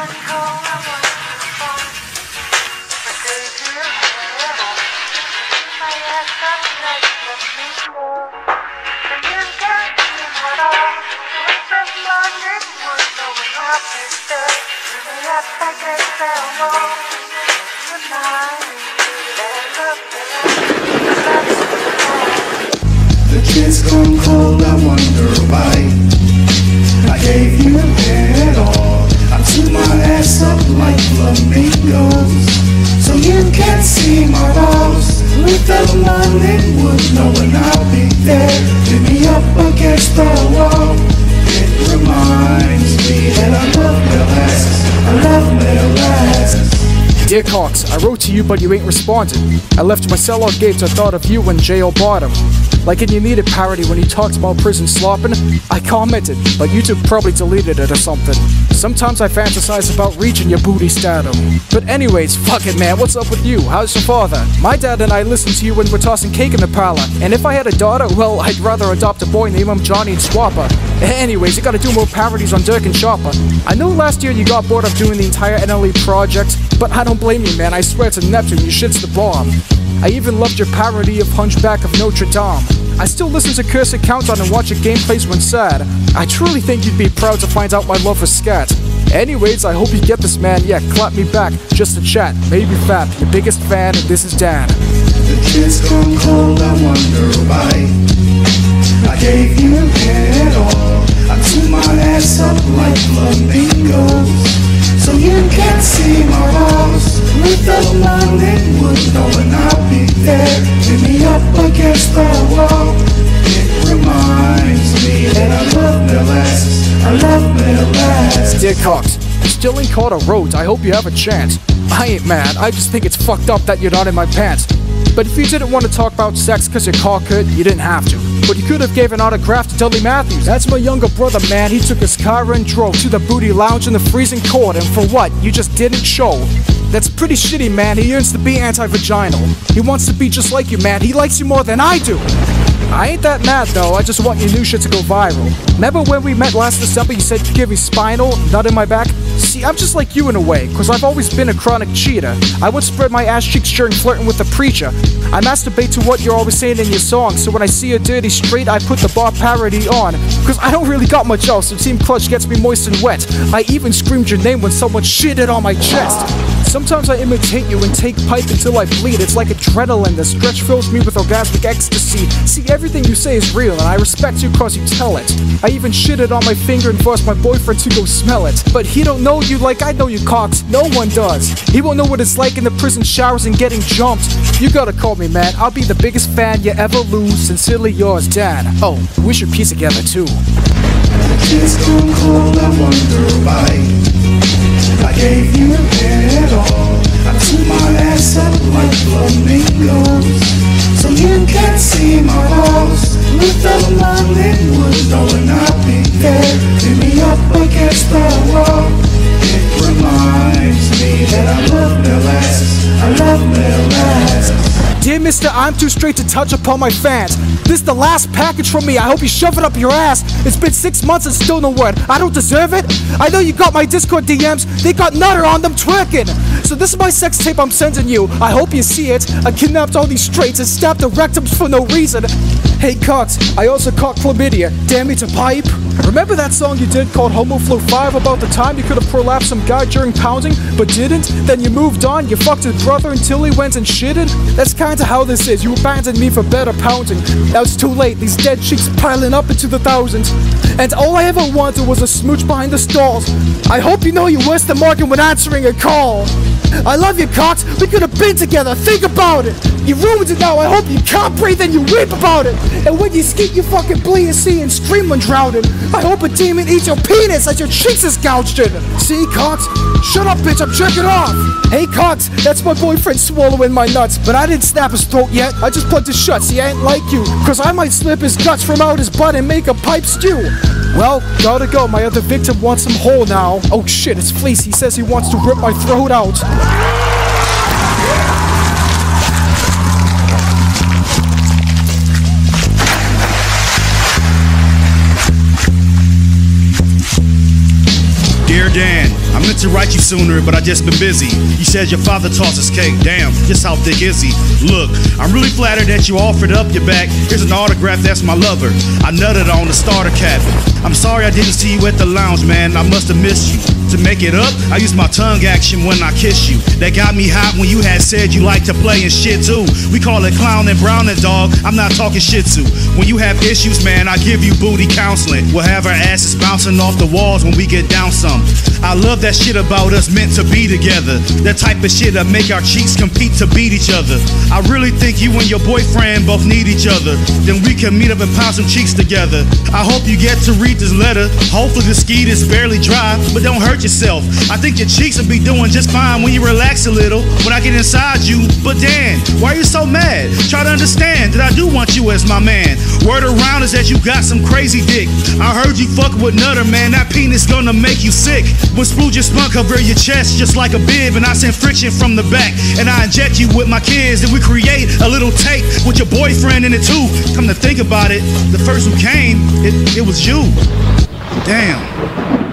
The kids come cold, I wonder why. I gave you it all. I took my ass up like flamingos, so you can't see my balls. Lift up London Wood, knowing I'll be there. Get me up against the wall. It reminds me that I love middle asses. I love middle asses. Dear Cox, I wrote to you but you ain't responded. I left my sellout gates, I thought of you when J.O. bought 'em. Like in You Needed parody when you talked about prison slopping, I commented, but YouTube probably deleted it or something. Sometimes I fantasize about reaching your booty stardom. But anyways, fuck it man, what's up with you? How's your father? My dad and I listen to you when we're tossing cake in the parlor. And if I had a daughter, well, I'd rather adopt a boy and name him Johnny and Swapper. Anyways, you gotta do more parodies on Dirk and Chopper. I know last year you got bored of doing the entire NLE project, but I don't blame you man, I swear to Neptune, you shit's the bomb. I even loved your parody of Hunchback of Notre Dame. I still listen to Cursed Countdown and watch your gameplays when sad. I truly think you'd be proud to find out my love for scat. Anyways, I hope you get this man, yeah, clap me back, just to chat, maybe fat, your biggest fan, and this is Dan. The kids come cold, I wonder why. I gave you it all. I took my ass up like flamingos, so you can't see my balls. Lift up London Wood, knowing I'll be there. Get me up against the wall. It reminds me that I love middle asses. I love middle asses. Dear Cox, still in Carter Roads, I hope you have a chance. I ain't mad, I just think it's fucked up that you're not in my pants. But if you didn't want to talk about sex cause your car could, you didn't have to. But you could have gave an autograph to Dudley Matthews. That's my younger brother, man. He took his car and drove to the booty lounge in the freezing cold. And for what? You just didn't show. That's pretty shitty, man. He yearns to be anti-vaginal. He wants to be just like you, man. He likes you more than I do. I ain't that mad though, I just want your new shit to go viral. Remember when we met last December, you said you'd give me spinal, nut in my back? See, I'm just like you in a way, cause I've always been a chronic cheater. I would spread my ass cheeks during flirting with the preacher. I masturbate to what you're always saying in your songs, so when I see a dirty straight, I put the bar parody on. Cause I don't really got much else, so Team Clutch gets me moist and wet. I even screamed your name when someone shitted on my chest. Sometimes I imitate you and take pipe until I bleed. It's like adrenaline, the stretch fills me with orgasmic ecstasy. See, everything you say is real, and I respect you cause you tell it. I even shitted on my finger and forced my boyfriend to go smell it. But he don't know you like I know you, Cox. No one does. He won't know what it's like in the prison showers and getting jumped. You gotta call me, man. I'll be the biggest fan you ever lose. Sincerely yours, Dan. Oh, we should piece together too. The kids come cold, I wonder why. I gave you it all. I took my ass up like flamingos, so you can't see my balls. Lift up London Wood, knowing I'll be there. Get me up against the wall. It reminds me that I love middle asses. I love middle asses. Dear Mr. I'm too straight to touch upon my fans. This the last package from me, I hope you shove it up your ass. It's been 6 months and still no word. I don't deserve it? I know you got my Discord DMs, they got Nutter on them twerking. So this is my sex tape I'm sending you, I hope you see it. I kidnapped all these straights and stabbed the rectums for no reason. Hey Cox, I also caught chlamydia, damn it to pipe. Remember that song you did called Homo Flow 5 about the time you could have prolapsed some guy during pounding, but didn't? Then you moved on, you fucked his brother until he went and shitted? That's kinda how this is, you abandoned me for better pounding. Now it's too late, these dead cheeks piling up into the thousands. And all I ever wanted was a smooch behind the stalls. I hope you know you worse than Morgan when answering a call. I love you, Cox, we could have been together, think about it. You ruined it now, I hope you can't breathe and you weep about it. And when you skeet, you fucking bleed and see and scream when drowning. I hope a demon eats your penis as your cheeks is gouged in. See, Cox? Shut up, bitch, I'm checking off. Hey, Cox, that's my boyfriend swallowing my nuts, but I didn't snap his throat yet. I just plugged his shut, see, I ain't like you, cause I might slip his guts from out his butt and make a pipe stew. Well, gotta go, my other victim wants him whole now. Oh shit, it's Fleece, he says he wants to rip my throat out. Dear Dan, I meant to write you sooner, but I just been busy. You said your father tosses cake. Damn, just how thick is he? Look, I'm really flattered that you offered up your back. Here's an autograph, that's my lover. I nutted on the starter cap. I'm sorry I didn't see you at the lounge, man. I must have missed you. To make it up, I used my tongue action when I kissed you. That got me hot when you had said you like to play and shit too. We call it clown and browning, dog. I'm not talking shih tzu. When you have issues, man, I give you booty counseling. We'll have our asses bouncing off the walls when we get down some. I love that shit about us meant to be together. That type of shit that make our cheeks compete to beat each other. I really think you and your boyfriend both need each other. Then we can meet up and pound some cheeks together. I hope you get to read this letter. Hopefully the skeet is barely dry, but don't hurt yourself. I think your cheeks will be doing just fine when you relax a little. When I get inside you, but Dan, why are you so mad? Try to understand that I do want you as my man. Word around is that you got some crazy dick. I heard you fuck with Nutter, man. That penis gonna make you sick. When Splooge and Spunk cover your chest just like a bib, and I send friction from the back, and I inject you with my kids, and we create a little tape with your boyfriend in it too. Come to think about it, the first who came, it was you. Damn.